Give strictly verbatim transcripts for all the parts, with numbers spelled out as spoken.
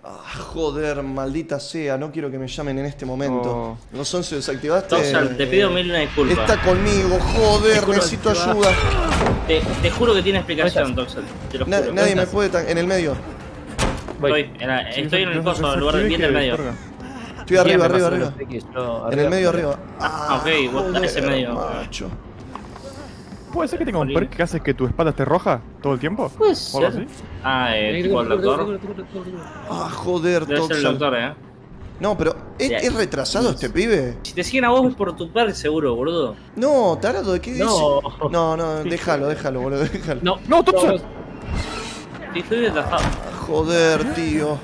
Ah, joder, maldita sea, no quiero que me llamen en este momento. Oh. ¿No son si desactivaste? Toxal, te pido mil una disculpa. Está conmigo, joder, necesito ayuda. Te, te juro que tiene explicación, Toxal. Te lo Na juro. nadie me puede tan en el medio. Estoy en, la, estoy en el coso, en el lugar de bien del medio. Estoy arriba, arriba, arriba. X, no, En el medio, arriba. Ah, ok, vos estás en ese medio. Macho. ¿Puede ser que tenga un perk que hace que tu espada esté roja todo el tiempo? Puede ¿O algo ser. así? Ah, eh, tipo el doctor. Ah, joder, Debe ser el Toxal. doctor, eh. No, pero ¿es, Ya. ¿es retrasado este pibe? Si te siguen a vos es por tu perk seguro, boludo. No, tarado, ¿de qué dice? No. No, no, déjalo, déjalo, boludo, déjalo. No, ¡No, Toxal! Sí, estoy retrasado. Ah, joder, tío.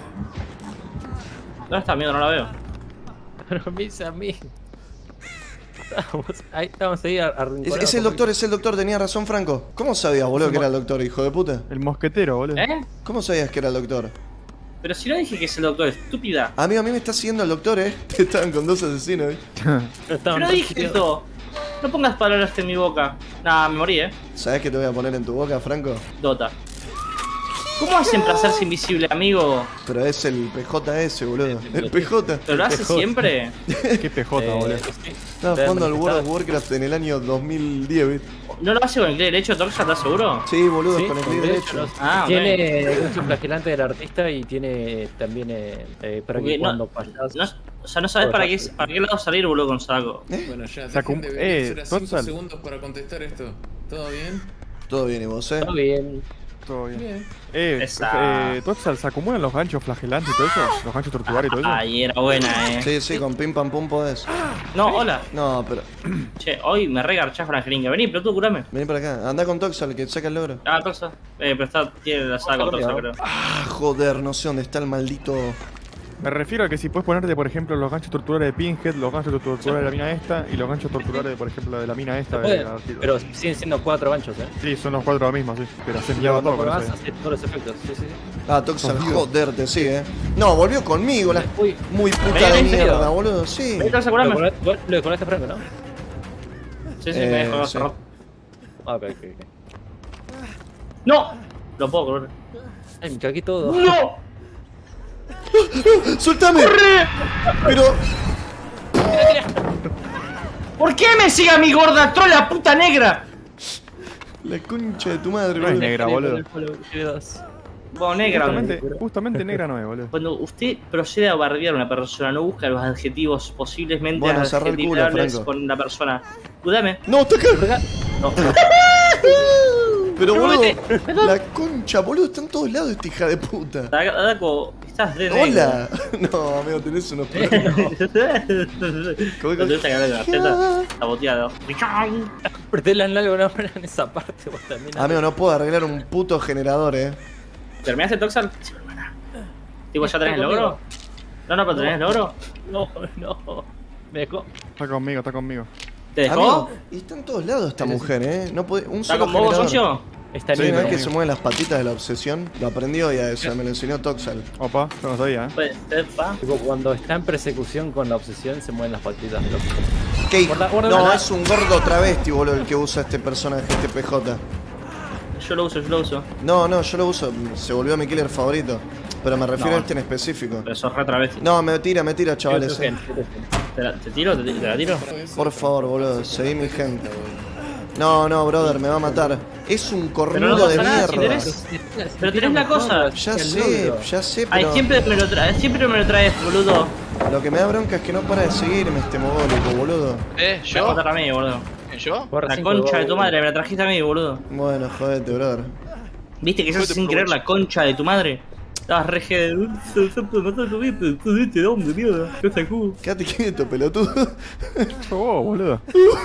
¿Dónde está, amigo? No la veo. Pero me dice a mí. Estábamos ahí, estábamos ahí Es, arrinconados. es el doctor, es el doctor, tenía razón Franco. ¿Cómo sabías, boludo, que era el doctor, hijo de puta? El mosquetero, boludo. ¿Eh? ¿Cómo sabías que era el doctor? Pero si no dije que es el doctor, estúpida. Amigo, a mí me está siguiendo el doctor, eh. Estaban con dos asesinos, eh. Yo Estaban no dije refugiados. esto. No pongas palabras en mi boca. Nah, me morí, eh. ¿Sabés qué te voy a poner en tu boca, Franco? Dota. ¿Cómo hacen para hacerse invisible, amigo? Pero es el P J S, boludo. El P J. ¿Pero lo hace siempre? Qué P J, Eh, boludo. sí. Estaba Te jugando al World manifestaba. of Warcraft en el año dos mil diez, ¿viste? ¿No lo hace con el clic derecho, Toxa? ¿Estás seguro? Sí, boludo, Sí, con el clic de derecho. hecho, los- Ah, ok. Tiene un flagelante del artista y tiene también eh, eh, para Porque que no- cuando pasas. No, o sea, no sabes para qué, para qué lado salir, boludo, con saco. Bueno, ya, Saco- dejen de eh, ser a cinco Toxal. segundos para contestar esto. ¿Todo bien? Todo bien, ¿y vos, eh? Está bien. Todo bien. Bien. Eh, Esa. eh, Toxal, ¿se acumulan los ganchos flagelantes y todo eso? ¿Los ganchos torturar y todo eso? Ay, era buena, eh. Sí, sí, con pim pam pum podés. No, hola. No, pero. Che, hoy me regarchás con la jeringa. Vení, pero tú curame. Vení para acá. Andá con Toxal, que saca el logro. Ah, Toxa. Eh, pero está, tiene la saga con Toxa, creo. Ah, joder, no sé dónde está el maldito. Me refiero a que si puedes ponerte, por ejemplo, los ganchos torturales de Pinhead, los ganchos torturales de la mina esta y los ganchos torturales, por ejemplo, de la mina esta. Puede, De la... pero siguen siendo cuatro ganchos, ¿eh? Sí, son los cuatro mismos, sí. Pero se mierda todo con vas eso. a hacer todos los efectos. Sí, sí. Ah, Toxal, Dios. joder, te sigue, eh. No, volvió conmigo, la. Uy. Muy puta Vení, de ¿en serio? mierda, boludo, sí. Vení, Toxa, Lo, curame. cono- vos lo desconectaste Franco, ¿no? Sí, sí, Eh, me dejo sí. hacer. Ah, ok, ok, ok. ¡No! Lo puedo correr. Ay, me cagué todo. ¡No! ¡Suéltame! Pero. ¿Por qué me sigue a mi gorda troll, la puta negra? La concha de tu madre, No es boludo. negra, boludo. Bueno, negra. Justamente, justamente negra no es, boludo. Cuando usted procede a bardear a una persona, no busca los adjetivos posiblemente Bueno, cerrá el culo, adjetivables Franco. con la persona. Cuídame. No, está acá. No. Pero, boludo, Perdón. la concha, boludo, está en todos lados esta hija de puta. Daco, estás de Hola. No, amigo, tenés unos problemas. ¿Cómo ¿No que- te gusta ganar la teta? Está boteado. Apreté la nalga una hora en esa parte, vos también. Amigo, no puedo arreglar un puto generador, eh. ¿Terminaste Toxal? Sí, hermana. Tipo, ¿ya tenés el logro? No, no, pero tenés el logro. No, no. Me dejó. Está conmigo, está conmigo. ¿Te dejó? Amigo, y está en todos lados esta mujer, eh. No puede, un ¿Está solo con vos, generador. socio? Está Sí, lindo. una vez que se mueven las patitas de la obsesión, lo aprendió y a eso me lo enseñó Toxal. Opa, yo no sabía, eh. Puede ser, pa. Tipo, cuando está en persecución con la obsesión, se mueven las patitas de los. ¿Qué? Guarda, guarda, No, guarda. es un gordo travesti, boludo, el que usa este personaje, este P J. Yo lo uso, yo lo uso. No, no, yo lo uso, se volvió mi killer favorito. Pero me refiero No. a este en específico. Pero sos re travesti. No, me tira, me tira, chavales. eh. ¿Te, la- te tiro? ¿Te, te la tiro? Por favor, boludo, seguí mi gente. No, no, brother, me va a matar. Es un Pero no cornudo de pasa nada, si mierda. tenés- Pero tenés una cosa. Ya sé, ya sé, Ay, pero siempre me lo traes, siempre me lo traes, boludo. lo que me da bronca es que no para de seguirme este mogólico, boludo. Me ¿Eh? vas a ¿Yo? matar a mí, boludo. ¿Yo? La concha de tu madre, me la trajiste a mí, boludo. Bueno, jodete, brother. ¿Viste que yo sin querer la concha de tu madre? Estabas re de... ¿De dónde, mierda? ¿Qué haces, cubo? Quédate quieto, pelotudo. Yo vos, boludo.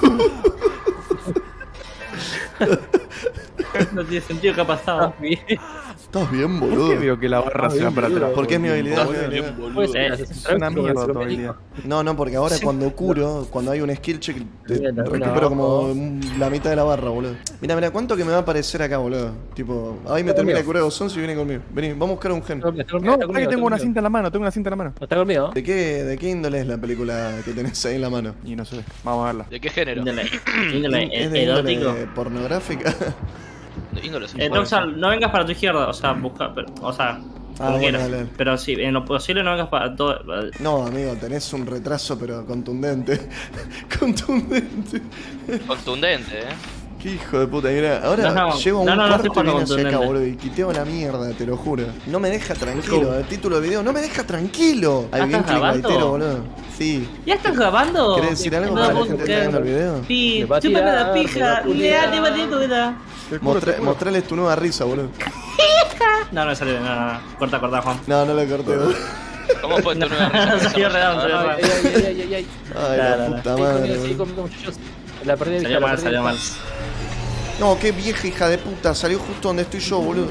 No tiene sentido que ha pasado. ¿Estás bien, ¿Por qué boludo? veo que la barra se va para atrás? Porque es mi habilidad, es mi Bien, habilidad. boludo. Eh, Es una mierda tu habilidad. No, no, porque ahora cuando curo, cuando hay un skill check, te Bien, recupero no. como un- la mitad de la barra, boludo. Mira, mira, ¿cuánto que me va a aparecer acá, boludo? Tipo, ahí me termina de curar de Sonso y viene conmigo. Vení, vamos a buscar un gen. No, para que tengo una cinta en la mano, tengo una cinta en la mano. ¿No está conmigo? ¿De qué, ¿De qué índole es la película que tenés ahí en la mano? Y no sé, vamos a verla. ¿De qué género? Índole, índole, ¿Es de erótico. índole pornográfica? De índole Eh, sexual. Toxal, no vengas para tu izquierda, o sea, busca, pero, o sea, Ah, como bueno, quieras. dale, dale. Pero sí, en lo posible no vengas para todo. No, amigo, tenés un retraso, pero contundente. Contundente. Contundente, eh. Qué hijo de puta, mira. Ahora No, no, llego a un no, no, no cuarto estoy y viene hacia acá, contundente. boludo. Y quiteo la mierda, te lo juro. No me deja tranquilo. El título del video, no me deja tranquilo. Hay ¿Ah, bien estás grabando? clickbaitero, boludo. Sí. ¿Ya estás grabando? ¿Querés decir algo No para la puedo gente que está viendo el creer. video? Sí, Me va a chúpame la tirar, me va pija. a putear. Le da tu vida. Te curo, Mostré, te curo. mostrales tu nueva risa, boludo. No, no salió, no, no, no. Corta, corta, Juan. No, no lo corté, boludo. ¿Cómo fue tu nueva risa? Salió redondo, salió Ay, redondo. ay, ay, ay, ay, ay. Ay, No, la no, no. puta Sí, madre. conmigo, sí, boludo. conmigo, muchachos. La perdí de vista, Salió la mal, perdí de salió mal. vista. No, qué vieja hija de puta. Salió justo donde estoy yo, boludo.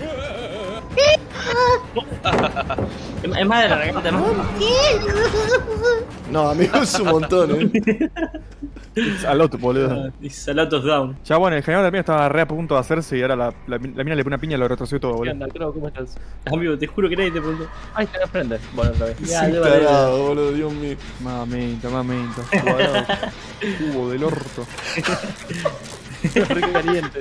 Es es más de la regata, ¿no? No, amigo, es un montón, eh. Al otro, boludo. Y Salatos down. Ya bueno, el general también estaba re a punto de hacerse y ahora la, la, la mina le pone una piña y lo retrocedió todo, ¿Qué boludo. onda, Crow? ¿Cómo estás? Amigo, te juro que nadie te preguntó. Ahí está enfrente. Bueno, otra vez. Ya, Sí, debo, debo. tarado, boludo, Dios mío. Mamita, mamita. Cuadrado. Cubo del orto. Re caliente.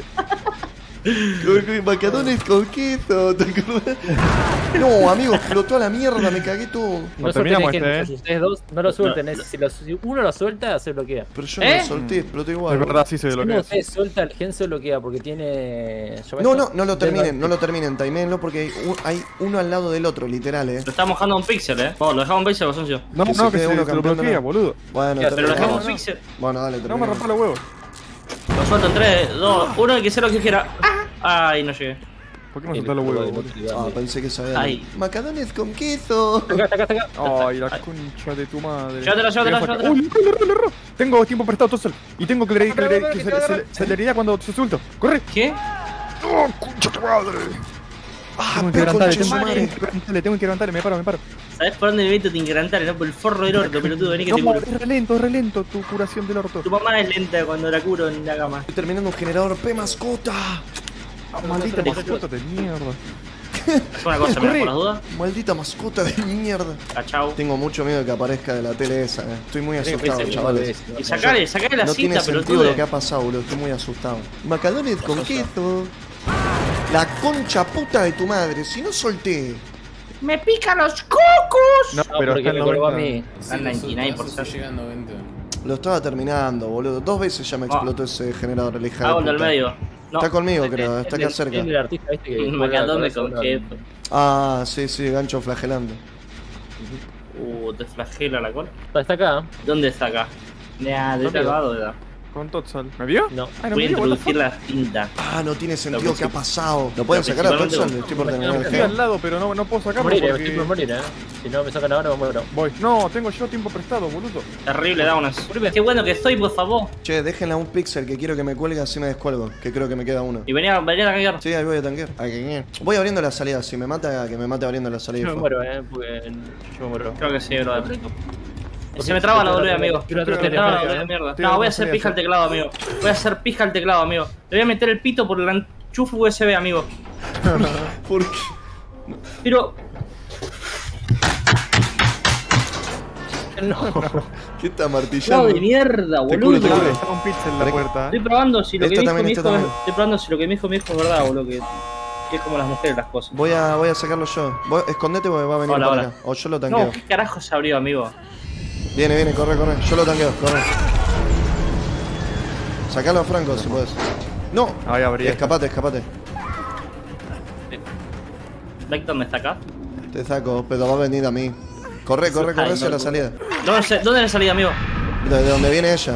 Con- con Macadones con queso, ¿te acordás? No, amigo, explotó a la mierda, me cagué todo. No terminamos suelten el este, gen, eh. muchachos. Ustedes dos no lo suelten. es- Si, lo- si uno lo suelta, se bloquea. Pero yo ¿Eh? no lo solté, explotó igual. Es verdad, sí se Si lo uno que de es. ustedes suelta, el gen se bloquea porque tiene... ¿yo No, esto? no, no lo terminen, Denver. no lo terminen, timenlo porque hay, un- hay uno al lado del otro, literal, eh. Lo está mojando un pixel, eh. Oh, lo dejamos un pixel, Basoncio. No, Que se no, que quede se, uno se lo campeón de bloquea, la- boludo. Bueno, Ya, Pero lo terminamos. dejamos un pixel. Bueno, dale, No me terminamos. rompa los huevos. Lo suelto en tres, dos, uno, y que sea lo que quiera. Ay, no llegué. ¿Por qué no El soltás los huevos, del boludo? otro lugar. Ah, pensé que sabía. Ay. Macadones con queso. Acá, acá, acá. Ay, la concha de tu madre. Llévatela, llévatela, Voy a sacar- llévatela. Uy, le erró, le erró, le erró. Tengo tiempo prestado, Tossel. Y tengo que leer Corre, corre, que que se- te va a se- agarrar. celeridad cuando se suelto. ¡Corre! ¿Qué? ¡Oh, concha tu madre! Ah, Tengo que pero levantarle, conche tengo su que madre. levantarle, tengo que levantarle, me paro, me paro. ¿Sabes por dónde me meto te incrementales, no? Por el forro del orto, pelotudo. Vení que No, te curo. es re lento, es re lento tu curación del orto. Tu mamá es lenta cuando la curo en la cama. Estoy terminando un generador P mascota. Ah, maldita no, no, mascota de mierda. Es una cosa, mira, por las dudas. Maldita mascota de mierda. Ah, chau. Tengo mucho miedo de que aparezca de la tele esa, eh. Estoy muy Tenés que asustado, pensar chavales. que no Y sacale, sacale la No tiene cinta, sentido pelotudo. lo que ha pasado, boludo. Estoy muy asustado. Macadones con queso. La concha puta de tu madre. Si no solté. ¡Me pican los cocos! No, No, pero porque está me en colgó a noventa. mí. Sí, Al lo noventa y nueve por soltás, ciento. llega a noventa. Lo estaba terminando, boludo. Dos veces ya me Ah. explotó ese generador, la hija Hago de el del puta. medio. No. Está conmigo, Eh, creo. Está acá El- cerca. El artista este que... Macadones con que... queso. Ah, sí, sí, gancho flagelante. Uh, te flagela la cola. Está acá. ¿Dónde está acá? Nah, de No este veo. lado, ¿verdad? Con Totsal. ¿Me vio? No. Ay, no Voy me a vio, what the introducir la cinta. Ah, no tiene sentido. Lo ¿Qué ha princip- pasado? ¿Lo pueden lo sacar a principalmente- Thompson? Estoy por terminar el fuck? Estoy al gen. lado, pero no, no puedo sacarlo Morir, eh, porque... estoy por morir, eh. Si no me sacan ahora, me muero. Voy. No, tengo yo tiempo prestado, boludo. Terrible, Downas. Qué bueno que estoy, por favor. Che, déjenle a un pixel que quiero que me cuelgue así me descuelgo. Que creo que me queda uno. Y venía, venía a cambiar. Sí, ahí voy a tanquear. A tanquear. Voy abriendo la salida. Si me mata, que me mate abriendo la salida. Yo me muero, eh, porque yo me muero. Creo que sí, bro. Se me traba la boluda, amigo. Quiero otro Se me tele, traba la amigo, boluda, eh. mierda. Estoy No, voy a dando hacer salida, pija al sí. teclado, amigo. Voy a hacer pija al teclado, amigo. Le voy a meter el pito por el enchufe U S B, amigo. ¿Por qué? Pero, No. ¿Qué está no, martillando? de mierda, Te boludo. curo, te curo. Está un pixel en la puerta. Estoy probando si lo que Esta me dijo también, mi esta hijo es, también. estoy probando si lo que me dijo mi hijo es verdad, boludo, que, que es como las mujeres las cosas. Voy a, voy a sacarlo yo. Vos, escondete porque va a venir Hola, por hola. acá. O yo lo tanqueo. No, ¿qué carajo se abrió, amigo? Viene, viene, corre, corre. Yo lo tanqueo, corre. Sacalo a Franco si puedes. No. Ahí abrí. Escapate, escapate. ¿Lector me está acá? Te saco, pero va a venir a mí. Corre, corre, corre Ay, hacia no, la no. salida. ¿Dónde, se- ¿Dónde es la salida, amigo? De, de donde viene ella.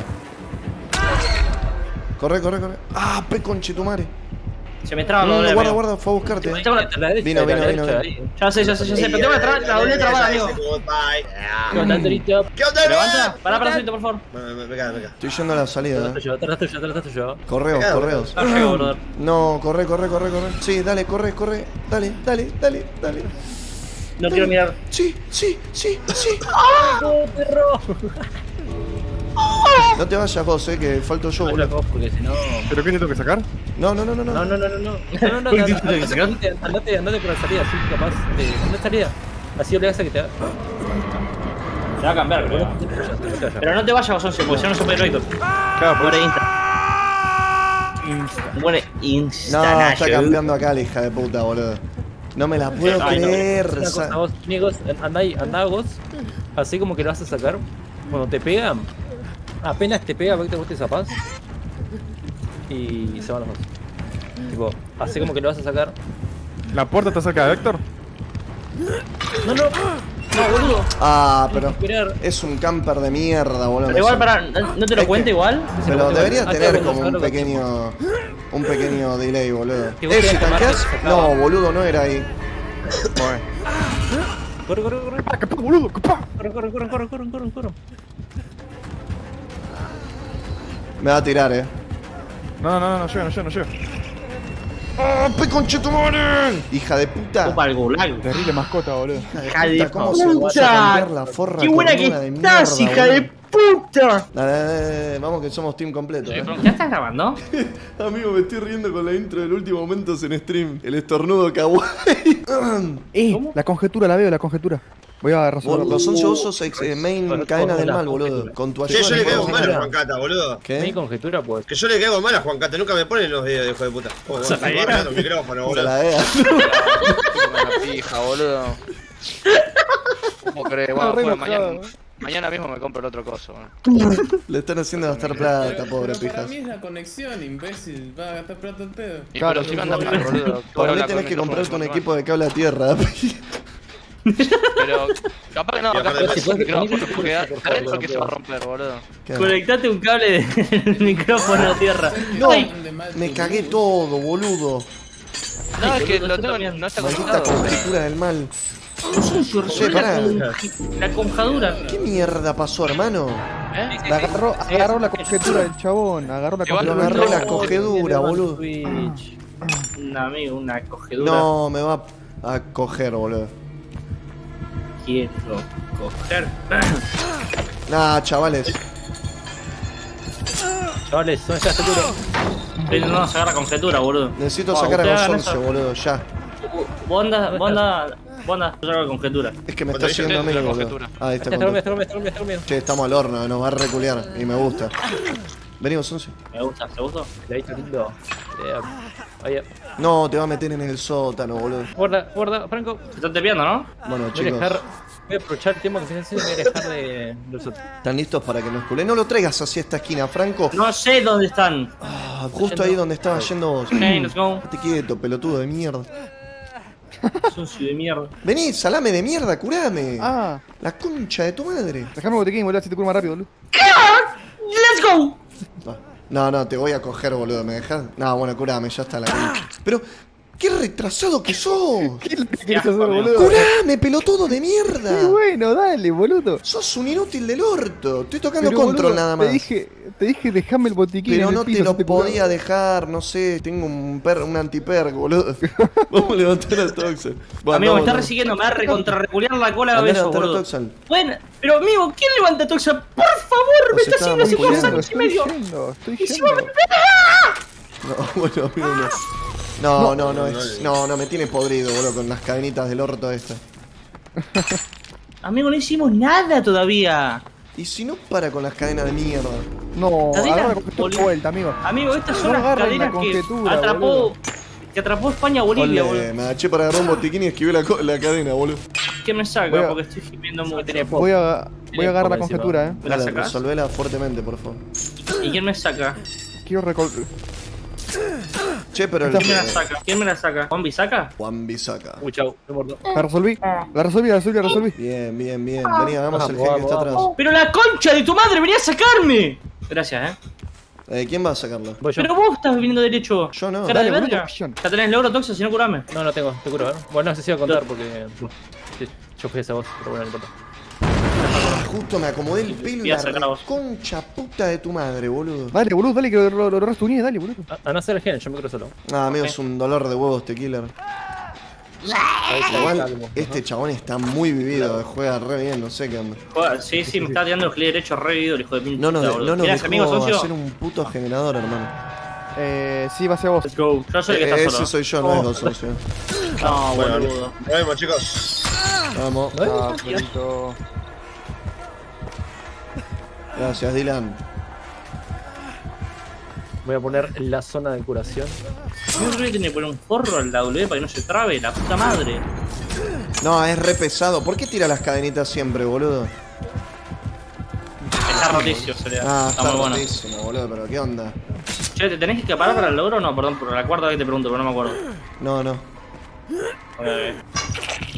Corre, corre, corre. Ah, pe conchetumare. Se me traba la No, doble, no, guarda, amigo. guarda, fue a buscarte. Tengo la- La derecha, Vino, la vino, derecha, vino, ahí. Ya sé, ya sé, ya sé, pero tengo la, tra- la doble trabada, amigo. Levanta, Torito. Levanta, pará, pará, solito, por favor. Estoy yendo a la salida, Atrás eh. tuyo, atrás tuyo, atrás tuyo. Correos, correos. No llego, brother. No, corre, corre, corre, corre. Sí, dale, corre, corre. Dale, dale, dale, dale. No quiero mirar. Sí, sí, sí, sí. ¡Oh, perro! No te vayas vos, eh, que falto yo, Habla boludo. vos, porque si no... ¿Pero qué te tengo que sacar? No, no, no, no, No, no. no, no, no, no. No, no, no, Uy, no, ¿tienes que sacar? andate, andate, andate por la salida, así capaz. de- Andate salida. Así obligas a que te haga. Se va a cambiar, creo. Pero no te vayas, Bosoncio, porque si no no se puede ir Héctor. Claro, Muere pues. insta. Muere No, insta. está campeando acá la hija de puta, boludo. No me la puedo Ay, no. creer. Una cosa, vos, Niegos, andá ahí, andá vos, así como que lo vas a sacar. Cuando te pegan, apenas te pega, vos te vos te zapás. Y se van los dos. Tipo, así como que lo vas a sacar. ¿La puerta está cerca de Vector? No, no, no, boludo. Ah, pero Esperar. es un camper de mierda, boludo. Pero igual, para, ¿no no te lo Es cuento que- igual? Pero debería Ah, tener claro, como claro, un claro. pequeño. Un pequeño delay, boludo. Que vos ¿Eh, si querés tomar, tanqueás? se acaba. No, boludo, no era ahí. Bueno. Corre, corre, corre. ¡Ah, capaz, boludo! ¡Capaz! Corre, corre, corre, corre, corre, corre, corre. Me va a tirar, eh. No, no, no, no llega, no llega, no llega. ¡Oh, pe conchetumare! Hija de puta. Opa, el gulag. Terrible mascota, boludo. Hija de ¿Cómo se va a puta. cambiar la forra ¡Qué buena que cornuda de estás, mierda, hija boludo? de puta! Dale, dale, dale, vamos que somos team completo. Sí, eh. Franco. ¿Ya estás grabando? Amigo, me estoy riendo con la intro del último momentos en stream. El estornudo kawaii. ¡Eh! La conjetura, la veo, la conjetura. Voy a resolverlo. Los once vos sos ex- eh, main Con- cadena con del la mal, boludo. conjetura. Con tu Che, ayuda. yo le no caigo puedo mal hacer a nada. Juan Cata, boludo. No hay ¿Qué? conjetura, pues. Que yo le caigo mal a Juan Cata, nunca me ponen los videos de hijo de puta. Oh, bueno, ¿Se la me agarran los micrófonos, Se boludo. la vea. Una pija, boludo. ¿Cómo crees? Bueno, re bueno, enojado. mañana, mañana mismo me compro el otro coso. Bueno. Le están haciendo gastar plata, pobre Pero para pijas. mí es la conexión, imbécil. Va a gastar plata el pedo. Y Claro, pero si me anda mal, boludo. Para mí Hablar tenés con que el comprarte un micrófono, equipo de cable a tierra. Pero capaz que no, Y acá aparte, con si el podés- micrófono, podés- porque podés- está dentro que se va a romper, boludo. Conectate un cable del micrófono a tierra. No, Ay, me cagué todo, boludo. No, es que boludo, lo yo tengo, también. no está Maldita conectado. conjetura del mal. Che, pará. La conjadura. ¿Qué mierda pasó, hermano? ¿Eh? La agarró, agarró la conjetura del chabón. Agarró la Igual Lo conjetura. agarró no. la cogedura, boludo. Twitch. Un amigo, una cogedura. No, me va a coger, boludo. Quiero coger. Nah, chavales. Chavales, ¿dónde está este culo? Pero no nos agarra conjetura, boludo. Necesito Ah, sacar a ustedes los hagan once, eso. boludo, ya. Vos andás, vos andás, vos andás, yo hago conjetura. Es que me está Cuando siguiendo a yo mí, tengo la boludo. conjetura. Ah, ahí está. Está conmigo, contra- está conmigo, está conmigo, está conmigo. Che, estamos al horno, nos va a reculear. Y me gusta. Venimos, once. Me gusta, ¿te gustó? Cuidadito lindo. Eh, Ahí, No, te va a meter en el sótano, boludo. guarda, guarda, Franco. Se están tepeando, ¿no? Bueno, Voy a chicos. dejar. Voy a aprovechar el tiempo que se hace y voy a dejar de. de los otros. ¿Están listos para que nos culen? No lo traigas hacia esta esquina, Franco. No sé dónde están. Ah, justo ahí donde estaba yendo vos. Ok, let's go. Estate quieto, pelotudo de mierda. Sucio de mierda. Vení, salame de mierda, curame. Ah, La concha de tu madre. dejame botequín, boludo, si te curo más rápido, boludo. Let's go. No, no, te voy a coger, boludo. ¿Me dejas? No, bueno, curame, ya está la concha. Pero, qué retrasado que sos. ¿Qué querés asco, hacer, amigo. boludo? Curame, pelotudo de mierda. Sí, bueno, dale, boludo. Sos un inútil del orto. Estoy tocando Pero, control boludo, nada más. Te dije, te dije dejame el botiquín Pero en no el te piso, lo si curaba. podía dejar, no sé, tengo un per, un antiperk, boludo. Vamos a levantar a Toxel. Bueno, Amigo, me está vamos, resiguiendo, me va a recontrarreculear la cola de Andá a beso, levantar a boludo. Toxel. Bueno, pero amigo, ¿quién levanta a Toxa? Por favor, me Nos está haciendo estábamos así por un culeando. sándwich y medio. Estoy yendo, estoy Encima yendo. No, bueno, amigo, no. No, no, no, es, no, no, me tiene podrido, boludo, con las cadenitas del orto esta. Amigo, no hicimos nada todavía. Y si no para con las cadenas de mierda. No, Cadena, agarra la conjetura boludo. de vuelta, amigo. Amigo, estas son No las agarren cadenas la que conjetura, atrapó, boludo. que atrapó España a Bolivia, Ole, boludo. me agaché para agarrar un botiquín y esquivé la, co- la cadena, boludo. ¿Qué me saca? Voy a- Porque estoy gimiendo mucho. Voy a, voy a agarrar la encima. conjetura, eh. ¿Me la Dale, sacás? resolvela fuertemente, por favor. ¿Y quién me saca? Quiero recol... Che, pero el ¿Quién me la que... saca? ¿Quién me la saca? ¿Juan saca? Juan Bisaca. Uy, chau, me muerto. La resolví, la resolví, la resolví, la resolví. Bien, bien, bien. Vení, hagamos el Vamos, gen que está vamos, atrás. ¡Pero la concha de tu madre! ¡Venía a sacarme! Gracias, eh. Eh, ¿Quién va a sacarlo? Voy yo. Pero vos estás viniendo derecho. Yo no. Cara de Dale, verga. boludo, millón. Ya tenés logro, Toxa, si no curame. No, no tengo, te curo, ¿eh? Bueno, no sé si iba a contar porque. sí, yo fui esa voz, pero bueno, no importa. Ah, justo me acomodé el pelo y Voy a la sacar a vos. concha puta de tu madre, boludo. Dale, boludo, dale que lo, lo, lo restuñé, dale, boludo. A, a no ser el gen, yo me curo solo. Ah, amigo, es un dolor de huevos este killer. Igual, este chabón está muy vivido, juega re bien, no sé qué onda. Joder, sí, sí, me está tirando el clic derecho re vivido el hijo de pinche. No nos, puta, no boludo. nos ¿Tienes amigos, dejó socio? hacer un puto generador, hermano. Eh, sí, va hacia vos. Let's go. Yo soy el que Eh, está ese solo. soy yo, no es vos, socio. No, Bueno, boludo. nos vemos, chicos. Vamos. Ah, Florito. Gracias, Dylan. Voy a poner la zona de curación. Yo creo que tiene que poner un forro al W para que no se trabe, la puta madre. No, es re pesado. ¿Por qué tira las cadenitas siempre, boludo? Está roticio, sería. Ah, está, está muy bueno. rotísimo, boludo, pero ¿qué onda? Che, ¿te tenés que escapar para el logro o no? Perdón, por la cuarta vez que te pregunto, pero no me acuerdo. No, no. Ok, ok.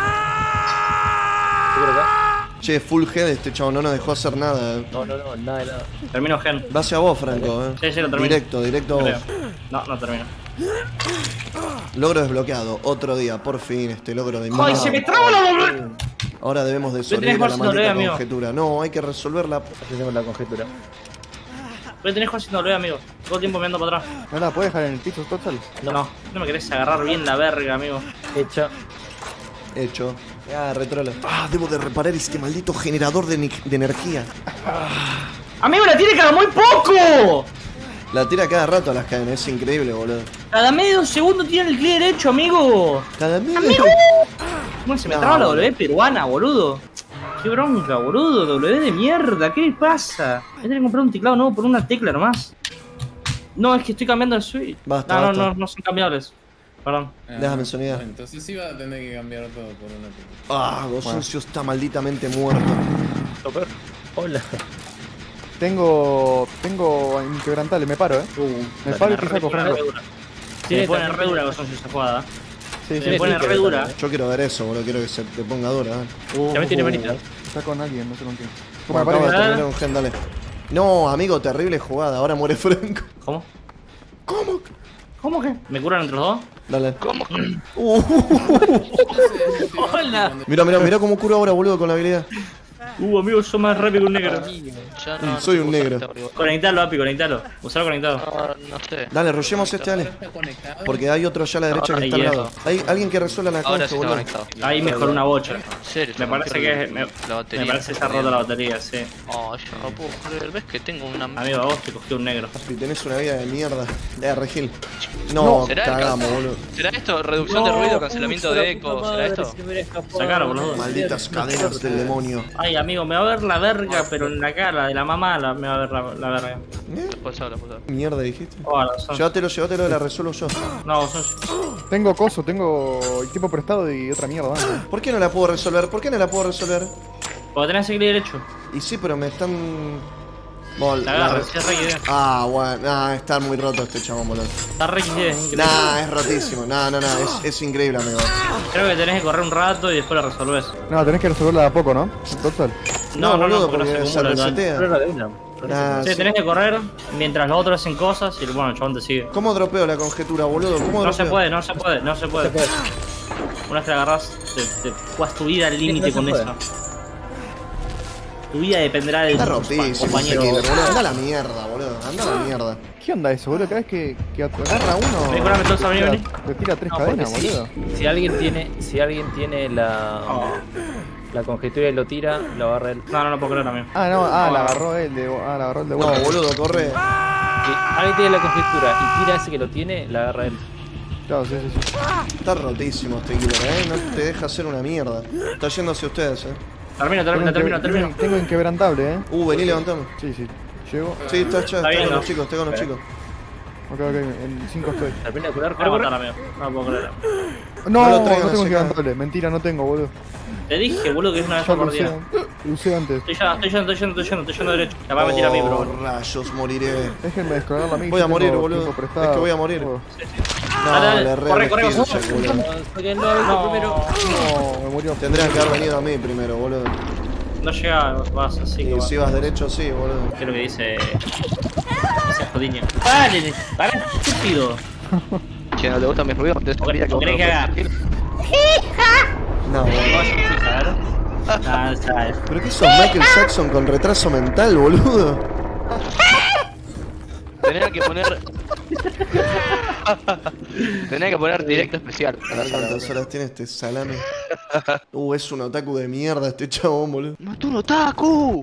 Yo creo que... Che, full head este chavo, no nos dejó hacer nada. eh. No, no, no, nada de nada. Termino gen. Va hacia vos, Franco, eh. Sí, sí, lo termino. Directo, directo a vos. Creo. No, no termino. Logro desbloqueado, otro día, por fin, este logro de ¡Ay, mierda. se me traba la doble! Ahora debemos de tenés sobrevivir a la más doble, maldita amigo. conjetura. No, hay que resolverla. Así tengo la conjetura. Voy a tener haciendo doble, amigo. Todo el tiempo mirando para atrás. ¿No la puedes dejar en el piso total? No, no, no me querés agarrar bien la verga, amigo. Hecha. Hecho. Ah, retrola. Ah, debo de reparar este maldito generador de, de energía. ¡Amigo, la tiene cada muy poco! La tira cada rato a las cadenas, es increíble, boludo. Cada medio segundo tiene el clic derecho, amigo. Cada mil. ¡Amigo! ¿Cómo se me No, traba la boludo. W peruana, boludo? ¡Qué bronca, boludo! W de mierda, ¿qué le pasa? Voy a tener que comprar un teclado nuevo por una tecla nomás. No, es que estoy cambiando el switch. Basta, no, no, basta. no, no son cambiables. Perdón. Ah, Déjame soñar. bueno, entonces sí va a tener que cambiar todo por una película. Ah, Gosuncio está malditamente muerto. Topper. Hola. Tengo. Tengo inquebrantable, me paro, eh. Me paro y te saco, Franco. Se me Sí, pone también re dura tiene- con esa jugada. Sí, Se sí, me pone sí, re dura. Yo quiero ver eso, boludo. Quiero que se te ponga dura. eh. También tiene manita. está con alguien, no sé con quién. ¿Cómo Bueno, me acabo de parece? terminar un gen, dale. No, amigo, terrible jugada. Ahora muere Franco. ¿Cómo? ¿Cómo? ¿Cómo que? ¿Me curan entre los dos? Dale. ¿Cómo? Uh, ¡Hola! mira, mira, mira cómo curo ahora, boludo, con la habilidad. Uh, amigo, sos más rápido que un negro. Ya no, Soy no un puedo negro. usar este arriba. Conectalo, Api, conectalo. Usalo conectado. No, no sé. Dale, rushemos este, dale. ¿Está conectado? Porque hay otro allá a la derecha que ahí está al es. lado. Hay alguien que resuelva la Ahora concha, sí está boludo. conectado. Ahí mejor una bocha. En serio. Me se parece rompió que es. Me, la batería. me parece que está rota la batería, sí. Oh, yo no puedo creer. ¿Ves que tengo una... Amigo, a vos te cogió un negro. Si tenés una vida de mierda. Eh, Regil. No, ¿Será el cagamos, caso? boludo. ¿Será esto reducción de ruido, cancelamiento de eco? ¿Será esto? Sacalo, boludo. Malditas cadenas del demonio. Ay, amigo, me va a ver la verga, pero en la cara de la mamá la, me va a ver la, la verga. ¿Eh? Después habla, después habla. Mierda dijiste. Oh, la son- Llévatelo, llévatelo, la resuelvo yo. No, son... Tengo coso, tengo equipo prestado y otra mierda. ¿no? ¿Por qué no la puedo resolver? ¿Por qué no la puedo resolver? Porque tenés el clic derecho. Y sí, pero me están... Bol, La la agarra, re- sí, es re idea. Ah, bueno, nah, está muy roto este chabón, boludo. Está re idea, es increíble. Nah, es rotísimo. Nah, nah, nah, es, es increíble, amigo. Creo que tenés que correr un rato y después lo resolvés. No, tenés que resolverla de a poco, ¿no? Total. No, boludo, porque porque no se acumula el daño. resetea. Prueba de una. Nah, Sí, sí. tenés que correr mientras los otros hacen cosas y bueno, el chabón te sigue. ¿Cómo dropeo la conjetura, boludo? ¿Cómo No se dropeo? puede, no se puede, no se puede. Una vez que la agarrás, te, te juegas tu vida al límite no se con puede. esa. Tu vida dependerá de Está tus rotísimo este compañeros. killer, boludo. Anda a la mierda, boludo. Anda a la mierda. ¿Qué onda eso, boludo? Cada vez que, que agarra Agarra Vení, uno. curame, Toxa, vení, vení. te tira tres No, porque cadenas, si, boludo. si alguien tiene, si alguien tiene la, Oh. la conjetura y lo tira, lo agarra él. No, no, no puedo creer, amigo. Ah, no, ah, la agarró él de. Ah, la agarró el de No, vuelta. boludo, corre. Si alguien tiene la conjetura y tira ese que lo tiene, la agarra él. Claro, sí, sí, sí. Está rotísimo este killer, eh. No te deja hacer una mierda. Está yendo hacia ustedes, eh. Termino, termino, Tengo, termino, inque- termino. tengo- tengo inquebrantable, eh. Uh, vení, levantame. Sí, sí. Llego. Sí, está allá, está bien, con ¿no? los chicos, está con los chicos. Ok, ok, en cinco estoy. Termina de curar, Me voy a corre, matar, corre. amigo. No puedo creer. No, No lo no, traigan tengo hacia acá. inquebrantable. Mentira, no tengo, boludo. Te dije, boludo, que es una vez Ya por lo usé. día. Lo usé antes. Estoy yendo, estoy yendo, estoy yendo, estoy yendo, estoy yendo derecho. La va a meter a mí, bro. Oh, rayos, moriré. Déjenme descargar la mix. Voy a tengo morir, boludo. tiempo prestado. Es que voy a morir. Oh, No, Dale, dale, le re corre, corre, respiro, corre. ese culo. Sáquenlo a ver primero. No, me murió. Tendrían que haber venido a mí primero, boludo. No llega, vas así que Y va. si vas derecho, sí, boludo. ¿Qué es lo que dice? Dice Jodiño. ¡Vale! ¡Vale, estúpido! Che, ¿no te gustan mis ruidos? Te ¿O sabría o querés que haga? No, boludo. No, es fija, a ver. Ah, sabes. ¿Pero qué sos Michael Jackson con retraso mental, boludo? Tenía que poner... Tenía que poner directo especial. ¿Cuántas horas tiene este salame? Uh, es un otaku de mierda este chabón, boludo. ¡Maturo Taku!